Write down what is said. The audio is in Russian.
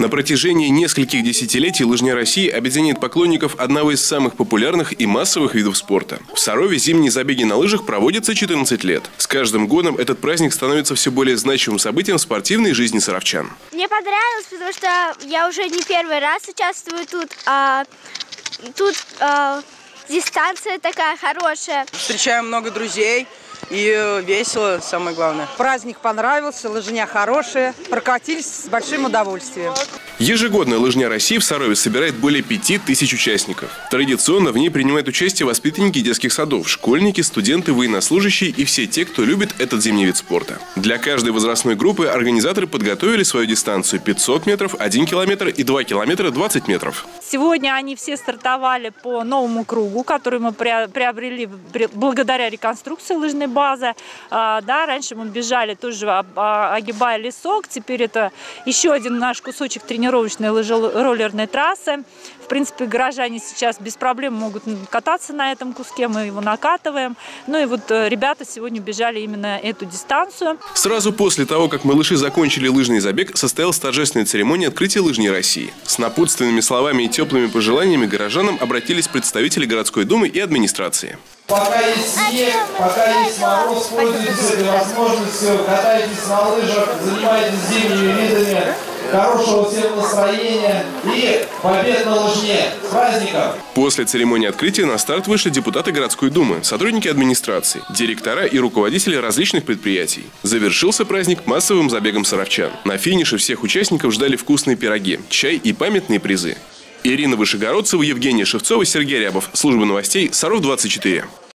На протяжении нескольких десятилетий лыжня России объединяет поклонников одного из самых популярных и массовых видов спорта. В Сарове зимние забеги на лыжах проводятся 14 лет. С каждым годом этот праздник становится все более значимым событием в спортивной жизни саровчан. Мне понравилось, потому что я уже не первый раз участвую тут, дистанция такая хорошая. Встречаем много друзей и весело, самое главное. Праздник понравился, лыжня хорошая, прокатились с большим удовольствием. Ежегодно лыжня России в Сарове собирает более 5000 участников. Традиционно в ней принимают участие воспитанники детских садов, школьники, студенты, военнослужащие и все те, кто любит этот зимний вид спорта. Для каждой возрастной группы организаторы подготовили свою дистанцию: 500 метров, 1 километр и 2 километра 20 метров. Сегодня они все стартовали по новому кругу, который мы приобрели благодаря реконструкции лыжной базы. Раньше мы бежали тоже, огибая лесок. Теперь это еще один наш кусочек тренировочной роллерной трассы. В принципе, горожане сейчас без проблем могут кататься на этом куске, мы его накатываем. Ну и вот ребята сегодня бежали именно эту дистанцию. Сразу после того, как малыши закончили лыжный забег, состоялась торжественная церемония открытия лыжни России. С напутственными словами и теплыми пожеланиями горожанам обратились представители городской думы и администрации. Пока есть снег, пока есть мороз, пользуйтесь этой возможностью, катайтесь на лыжах, занимайтесь зимними видами. Хорошего всем настроения и побед на лыжне! С праздником! После церемонии открытия на старт вышли депутаты городской думы, сотрудники администрации, директора и руководители различных предприятий. Завершился праздник массовым забегом саровчан. На финише всех участников ждали вкусные пироги, чай и памятные призы. Ирина Вышегородцева, Евгения Шевцова, Сергей Рябов. Служба новостей Саров 24.